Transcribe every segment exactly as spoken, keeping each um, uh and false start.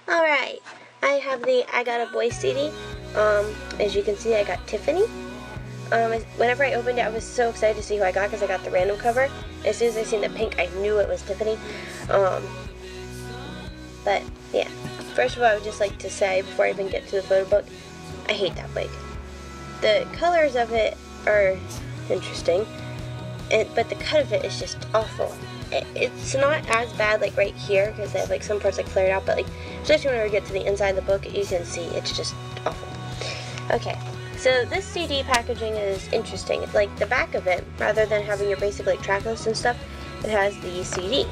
Alright, I have the I Got a Boy C D. Um, as you can see, I got Tiffany. Um, whenever I opened it, I was so excited to see who I got because I got the random cover. As soon as I seen the pink, I knew it was Tiffany. Um, but, yeah. First of all, I would just like to say, before I even get to the photo book, I hate that wig. The colors of it are interesting, and, but the cut of it is just awful. It, it's not as bad like right here, because they have like some parts like flared out, but like, especially when we get to the inside of the book, you can see it's just awful. Okay. So this C D packaging is interesting. Like the back of it, rather than having your basic like track list and stuff, it has the C D.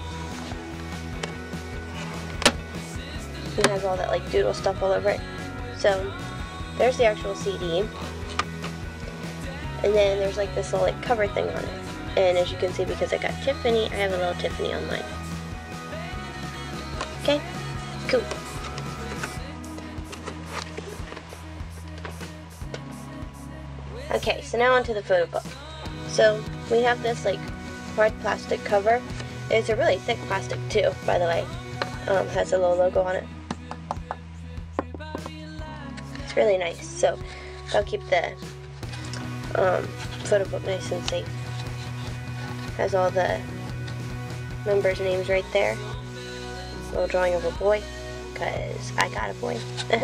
It has all that like doodle stuff all over it. So there's the actual C D. And then there's like this little like cover thing on it. And as you can see, because I got Tiffany, I have a little Tiffany on mine. Okay, cool. Okay, so now onto the photo book. So we have this like hard plastic cover. It's a really thick plastic too, by the way. Um, has a little logo on it. It's really nice. So I'll keep the um, photo book nice and safe. Has all the members' names right there. A little drawing of a boy, because I got a boy.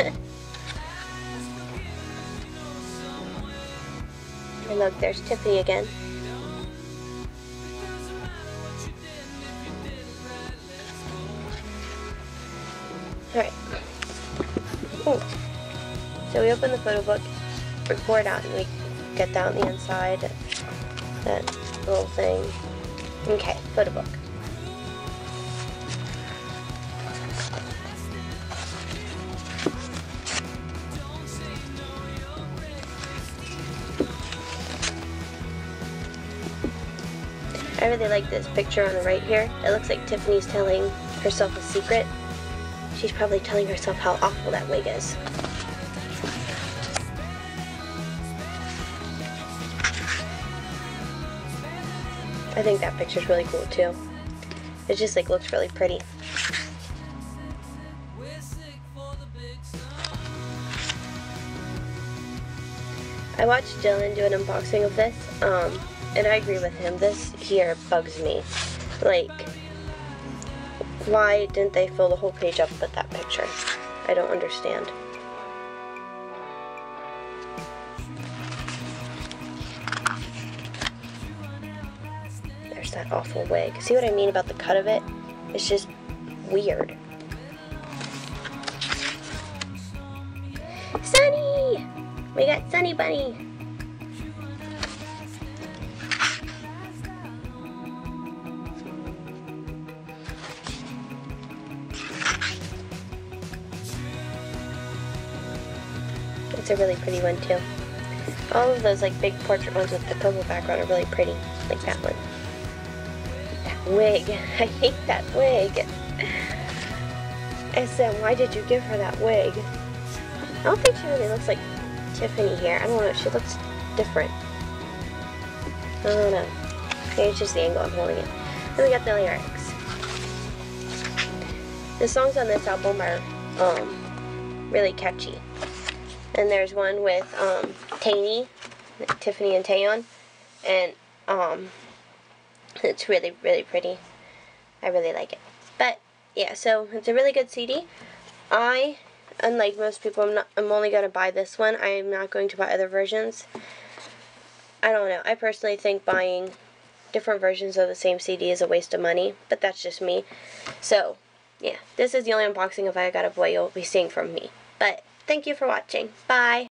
And look, there's Tiffany again. Alright. So we open the photo book, we pour it out, and we get down the inside, that little thing. Okay, photo book. I really like this picture on the right here. It looks like Tiffany's telling herself a secret. She's probably telling herself how awful that wig is. I think that picture's really cool too. It just like looks really pretty. I watched Dylan do an unboxing of this, um, and I agree with him. This here bugs me. Like, why didn't they fill the whole page up with that picture? I don't understand. There's that awful wig. See what I mean about the cut of it? It's just weird. Sunny! We got Sunny Bunny! It's a really pretty one too. All of those like big portrait ones with the purple background are really pretty, like that one. That wig, I hate that wig. I said, why did you give her that wig? I don't think she really looks like Tiffany here. I don't know, she looks different. I don't know. Maybe it's just the angle I'm holding it. Then we got the lyrics. The songs on this album are um, really catchy. And there's one with um, Tainy, Tiffany and Taeyeon, and um, it's really, really pretty. I really like it. But yeah, so it's a really good C D. I, unlike most people, I'm not. I'm only going to buy this one. I am not going to buy other versions. I don't know. I personally think buying different versions of the same C D is a waste of money, but that's just me. So yeah, this is the only unboxing of I Got a Boy you'll be seeing from me. But thank you for watching. Bye.